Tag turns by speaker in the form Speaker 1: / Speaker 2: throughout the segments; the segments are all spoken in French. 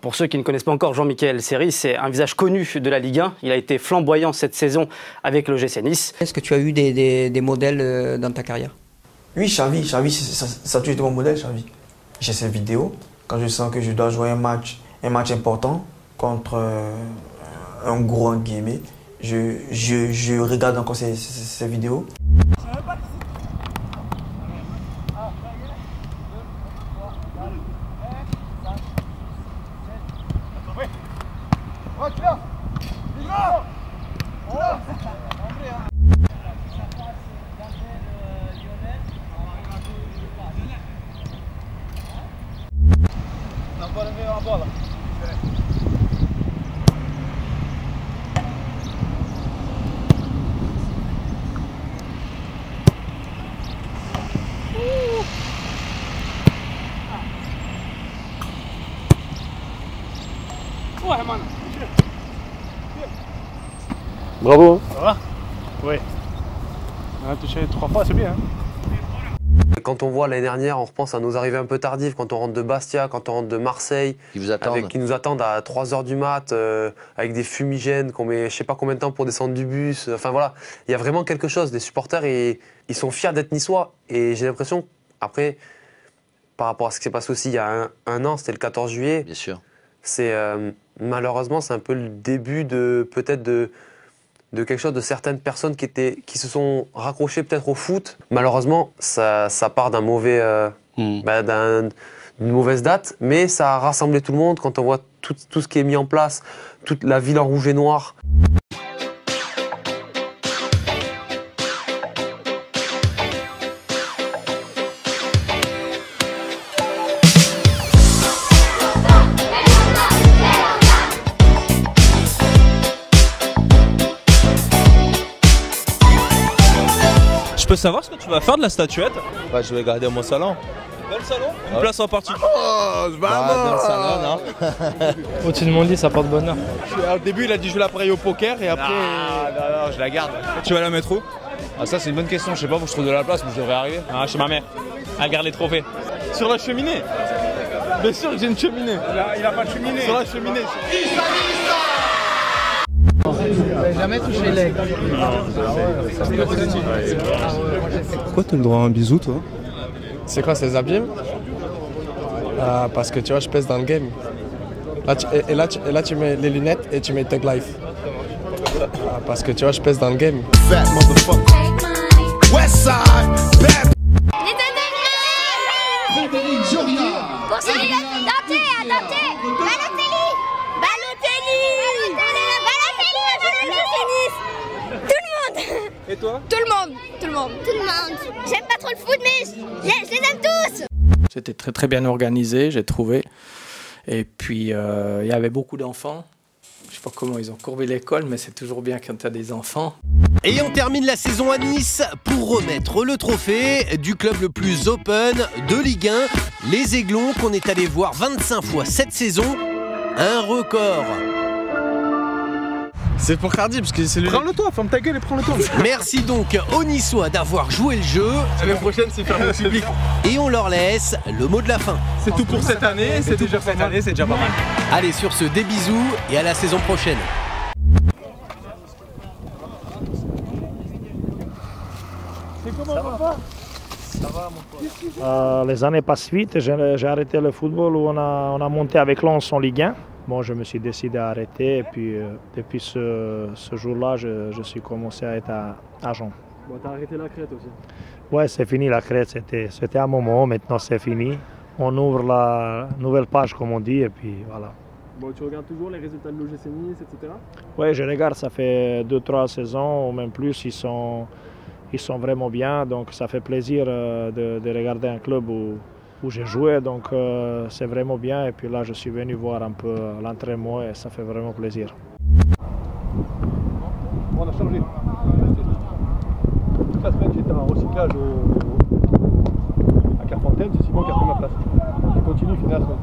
Speaker 1: pour ceux qui ne connaissent pas encore Jean-Michel Seri, c'est un visage connu de la Ligue 1. Il a été flamboyant cette saison avec le l'OGC Nice.
Speaker 2: Est-ce que tu as eu des modèles dans ta carrière?
Speaker 3: Oui, Xavi, ça a toujours été mon modèle, Xavi. J'ai ses vidéos. Quand je sens que je dois jouer un match important contre un gros entre guillemets, je regarde encore ces vidéos.
Speaker 4: Bravo.
Speaker 5: Ça va? Oui. On a touché 3 fois, c'est bien. Hein.
Speaker 4: Quand on voit l'année dernière, on repense à nos arrivées un peu tardives, quand on rentre de Bastia, quand on rentre de Marseille, qui nous attendent à 3 h du mat, avec des fumigènes qu'on met je sais pas combien de temps pour descendre du bus. Enfin voilà, il y a vraiment quelque chose. Les supporters, ils sont fiers d'être niçois. Et j'ai l'impression, après, par rapport à ce qui s'est passé aussi il y a un an, c'était le 14 juillet.
Speaker 6: Bien sûr.
Speaker 4: C'est malheureusement, c'est un peu le début de peut-être de quelque chose de certaines personnes qui se sont raccrochées peut-être au foot. Malheureusement, ça part d'un mauvais, d'une mauvaise date, mais ça a rassemblé tout le monde quand on voit tout ce qui est mis en place, toute la ville en rouge et noir.
Speaker 7: Je peux savoir ce que tu vas faire de la statuette?
Speaker 8: Bah, je vais garder mon salon.
Speaker 7: Dans le salon? Une place en particulier?
Speaker 8: Dans le salon, non.
Speaker 5: Au-dessus de mon lit, ça porte bonheur.
Speaker 8: Au début, il a dit je vais la parier au poker et après. Non, je la garde.
Speaker 7: Tu vas la mettre où?
Speaker 8: Ah, ça, c'est une bonne question. Je sais pas, faut que je trouve de la place, mais je devrais arriver.
Speaker 7: Ah, chez ma mère. Elle garde les trophées. Sur la cheminée? Bien sûr que j'ai une cheminée.
Speaker 8: Il a pas de cheminée.
Speaker 7: Sur la cheminée.
Speaker 2: Jamais touché l'aigle.
Speaker 5: Pourquoi t'as le droit à un bisou, toi?
Speaker 9: C'est quoi ces abîmes? Parce que tu vois, je pèse dans le game. Là, tu mets les lunettes et tu mets Tug Life. Parce que tu vois, je pèse dans le game.
Speaker 7: Et toi?
Speaker 10: Tout le monde. J'aime pas trop le foot, mais je les aime tous.
Speaker 11: C'était très très bien organisé, j'ai trouvé. Et puis il y avait beaucoup d'enfants. Je sais pas comment ils ont courbé l'école, mais c'est toujours bien quand tu as des enfants.
Speaker 6: Et on termine la saison à Nice pour remettre le trophée du club le plus open de Ligue 1, les Aiglons, qu'on est allé voir 25 fois cette saison. Un record.
Speaker 8: C'est pour Cardi, parce que c'est le.
Speaker 7: Prends-le toi, ferme ta gueule et prends-le toi.
Speaker 6: Merci donc aux Niçois d'avoir joué le jeu.
Speaker 7: L'année prochaine, c'est fermé au public.
Speaker 6: Et on leur laisse le mot de la fin.
Speaker 7: C'est tout pour cette année, c'est déjà cette année, c'est déjà pas mal.
Speaker 6: Allez, sur ce, des bisous et à la saison prochaine.
Speaker 5: Les années passent vite. J'ai arrêté le football où on a monté avec Lens en Ligue 1. Bon, je me suis décidé à arrêter et puis depuis ce jour-là, je suis commencé à être agent.
Speaker 12: Bon, t'as arrêté la crête aussi?
Speaker 5: Ouais, c'est fini la crête, c'était un moment, maintenant c'est fini. On ouvre la nouvelle page comme on dit et puis voilà.
Speaker 12: Bon, tu regardes toujours les résultats de l'OGC Nice, etc.
Speaker 5: Ouais, je regarde, ça fait 2-3 saisons ou même plus, ils sont vraiment bien, donc ça fait plaisir de regarder un club où j'ai joué, donc c'est vraiment bien. Et puis là, je suis venu voir un peu l'entraînement et ça fait vraiment plaisir.
Speaker 12: On a changé. Toute la semaine, j'étais en recyclage à Carfontaine, c'est Simon qui a pris ma place. Je continue, finir la semaine.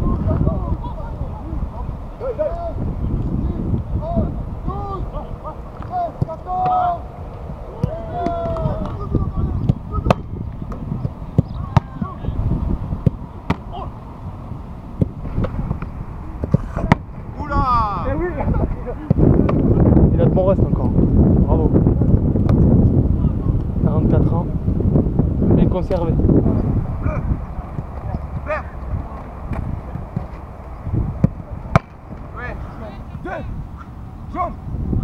Speaker 12: Servez.
Speaker 8: Jaune.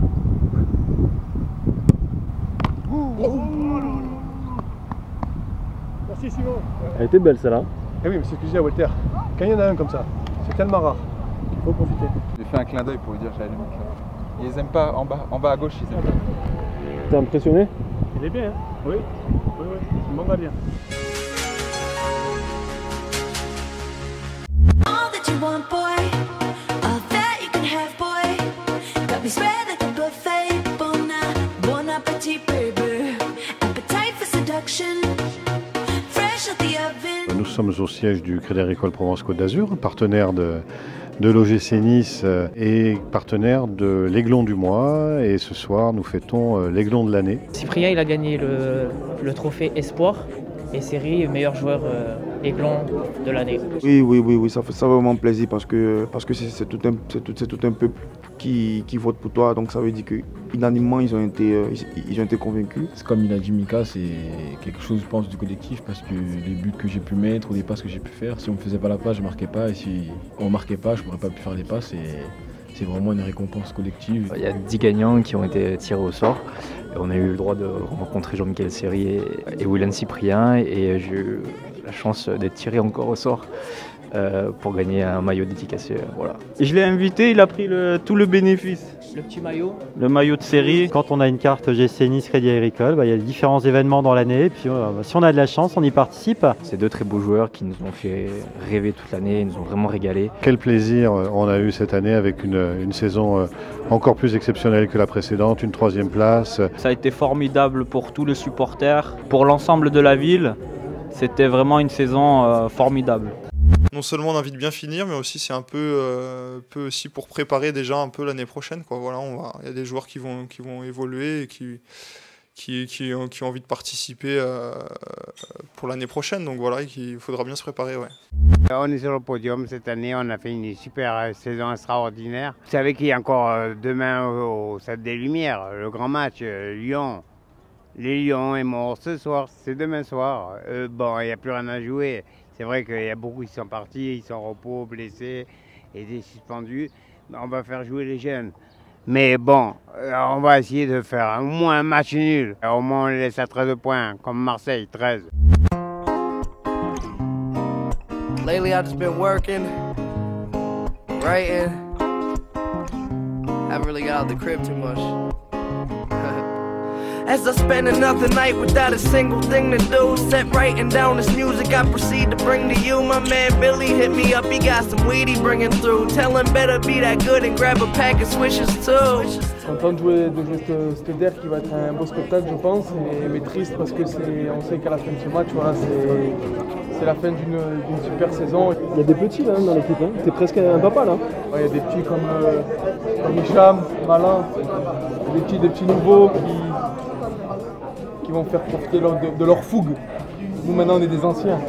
Speaker 12: Merci Simon.
Speaker 13: Elle était belle celle-là.
Speaker 12: Eh oui, mais c'est ce que je dis à Walter. Quand il y en a un comme ça, c'est tellement rare qu'il faut profiter.
Speaker 14: J'ai fait un clin d'œil pour lui dire j'allais le mettre là. Ils aiment pas en bas à gauche, ils aiment pas.
Speaker 13: T'es impressionné?
Speaker 12: Il est bien, hein? Oui. Oui, oui, c'est un bon gardien.
Speaker 15: Nous sommes au siège du Crédit Agricole Provence-Côte d'Azur, partenaire de l'OGC Nice et partenaire de l'Aiglon du mois. Et ce soir, nous fêtons l'Aiglon de l'année.
Speaker 16: Cyprien, il a gagné le trophée Espoir et série meilleur joueur Aiglon de l'année.
Speaker 17: Oui, ça fait vraiment plaisir parce que c'est tout un peuple qui vote pour toi. Donc ça veut dire qu'unanimement, ils ont été convaincus.
Speaker 18: C'est comme il a dit Mika, c'est quelque chose, je pense, du collectif parce que les buts que j'ai pu mettre ou les passes que j'ai pu faire, si on ne faisait pas la passe, je ne marquais pas. Et si on ne marquait pas, je ne pourrais pas pu faire les passes. C'est vraiment une récompense collective.
Speaker 19: Il y a 10 gagnants qui ont été tirés au sort. On a eu le droit de rencontrer Jean-Michel Seri et William Cyprien et j'ai eu la chance d'être tiré encore au sort pour gagner un maillot dédicacé. Voilà.
Speaker 20: Et je l'ai invité, il a pris tout le bénéfice.
Speaker 16: Le petit maillot.
Speaker 20: Le maillot de série. Quand on a une carte GC Nice Crédit Agricole, il y a différents événements dans l'année. Et puis si on a de la chance, on y participe.
Speaker 19: C'est deux très beaux joueurs qui nous ont fait rêver toute l'année, ils nous ont vraiment régalé.
Speaker 15: Quel plaisir on a eu cette année avec une saison encore plus exceptionnelle que la précédente, une 3e place.
Speaker 20: Ça a été formidable pour tous les supporters, pour l'ensemble de la ville. C'était vraiment une saison formidable.
Speaker 21: Non seulement on a envie de bien finir, mais aussi c'est un peu aussi pour préparer déjà un peu l'année prochaine, quoi. Voilà, il y a des joueurs qui vont évoluer et qui ont envie de participer pour l'année prochaine. Donc voilà, il faudra bien se préparer. Ouais.
Speaker 22: On est sur le podium cette année, on a fait une super saison extraordinaire. Vous savez qu'il y a encore demain au Stade des Lumières, le grand match, Lyon. Les Lions est mort ce soir, c'est demain soir. Bon, il n'y a plus rien à jouer. C'est vrai qu'il y a beaucoup qui sont partis, ils sont en repos, blessés et des suspendus. On va faire jouer les jeunes. Mais bon, on va essayer de faire au moins un match nul. Au moins on les laisse à 13 points, comme Marseille, 13.
Speaker 23: Lately I've just been working, writing. Haven't really got out of the crib too much. As I spend another night without a single thing to do, set writing down this music I proceed to bring to you. My man Billy hit me up, he got some weed he bringing through. Tell him better be that good and grab a pack of swishes too.
Speaker 12: Content de jouer cette DEF qui va être un beau spectacle je pense, mais triste parce que on sait qu'à la fin de ce match, voilà, c'est la fin d'une super saison.
Speaker 13: Il y a des petits là dans l'équipe, hein. T'es presque un papa là.
Speaker 12: Ouais, il y a des petits comme Hicham, Malin, des petits nouveaux qui vont faire profiter de leur fougue. Nous maintenant on est des anciens.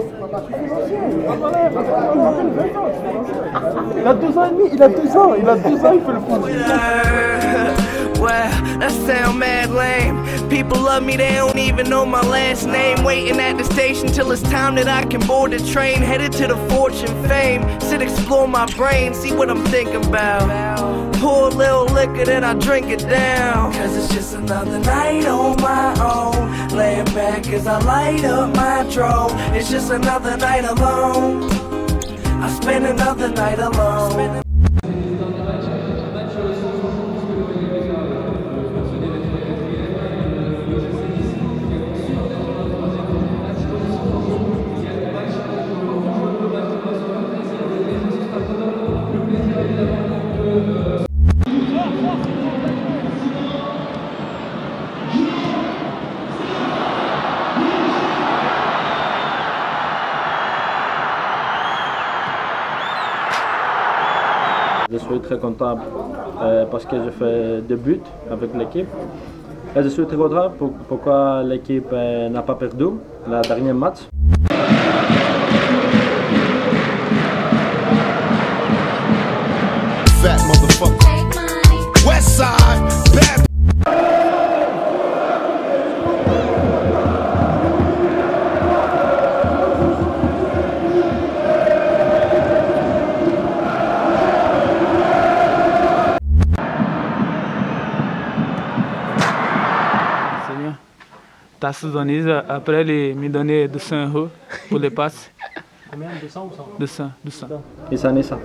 Speaker 12: Il a 12 ans et demi, il a 12 ans, il fait le fou.
Speaker 23: Well, that sound mad lame. People love me, they don't even know my last name. Waiting at the station till it's time that I can board the train. Headed to the fortune fame. Sit, explore my brain, see what I'm thinking about. Pour a little liquor, then I drink it down. Cause it's just another night on my own. Laying back as I light up my drone. It's just another night alone. I spend another night alone.
Speaker 13: Je suis très content parce que j'ai fait 2 buts avec l'équipe. Et je suis très content pourquoi l'équipe n'a pas perdu le dernier match.
Speaker 24: Fat motherfucker. West side, bad.
Speaker 1: tasse données. Après, il me donnait 200 € pour les passes.
Speaker 5: Combien? 200 ou 100?
Speaker 1: 200, 200.
Speaker 13: Et ça, et ça.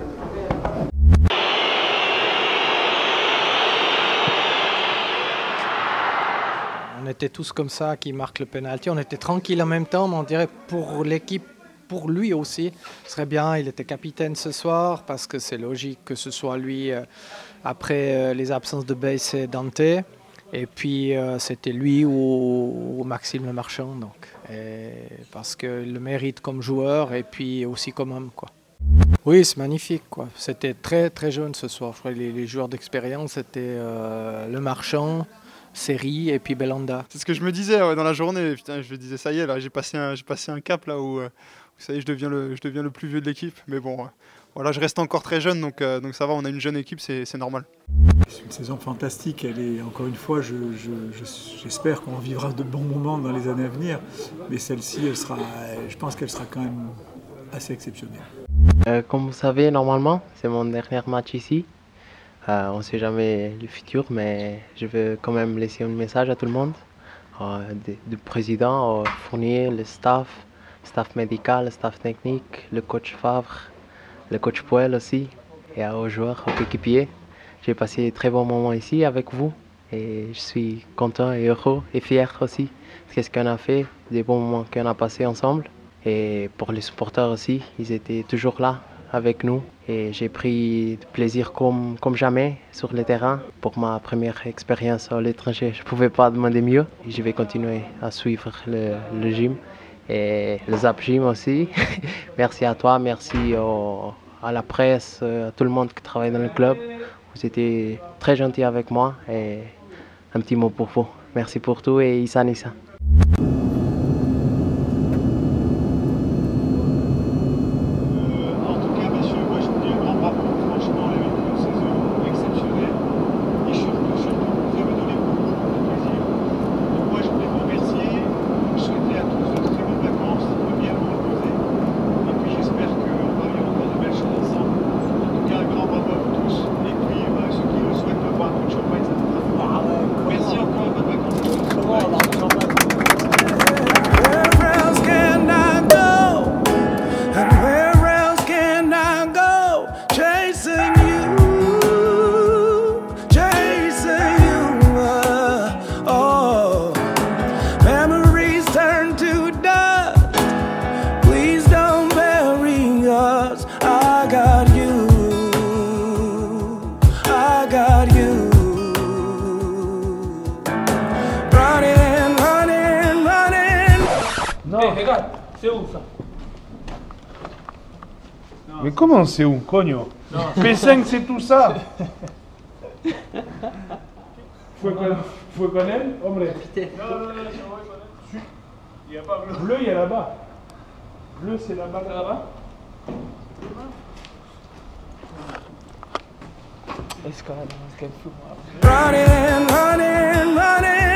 Speaker 11: On était tous comme ça qui marquent le penalty. On était tranquille en même temps, mais on dirait pour l'équipe, pour lui aussi, ce serait bien. Il était capitaine ce soir parce que c'est logique que ce soit lui après les absences de Bass et Dante. Et puis c'était lui ou Maxime Le Marchand, donc. Parce qu'il le mérite comme joueur et puis aussi comme homme, quoi. Oui, c'est magnifique, quoi. C'était très très jeune ce soir. Je crois que les joueurs d'expérience c'était Le Marchand, Seri et puis Belanda.
Speaker 21: C'est ce que je me disais dans la journée. Putain, je me disais ça y est, là, j'ai passé un cap là où ça y est, je deviens le plus vieux de l'équipe. Mais bon, voilà, je reste encore très jeune, donc ça va. On a une jeune équipe, c'est normal.
Speaker 2: C'est une saison fantastique. Elle est, encore une fois, j'espère qu'on vivra de bons moments dans les années à venir. Mais celle-ci, je pense qu'elle sera quand même assez exceptionnelle.
Speaker 3: Comme vous savez, normalement, c'est mon dernier match ici. On ne sait jamais le futur, mais je veux quand même laisser un message à tout le monde, du président, au Fournier, le staff médical, le staff technique, le coach Favre, le coach Poel aussi, et aux joueurs, aux équipiers. J'ai passé de très bons moments ici avec vous et je suis content et heureux et fier aussi de ce qu'on a fait, des bons moments qu'on a passés ensemble. Et pour les supporters aussi, ils étaient toujours là avec nous et j'ai pris du plaisir comme jamais sur le terrain. Pour ma première expérience à l'étranger, je ne pouvais pas demander mieux. Et je vais continuer à suivre le gym et le Zap Gym aussi. Merci à toi, merci à la presse, à tout le monde qui travaille dans le club. Vous étiez très gentils avec moi et un petit mot pour vous. Merci pour tout et Issa Nissa.
Speaker 4: Regarde, c'est où ça? Mais comment c'est où, cogno? P5 c'est tout ça. Fue con él, hombre. Il y a pas bleu, il y a là-bas. Bleu, c'est là-bas, là-bas.
Speaker 1: Esse cara não quer filmar.
Speaker 23: Running, running, running.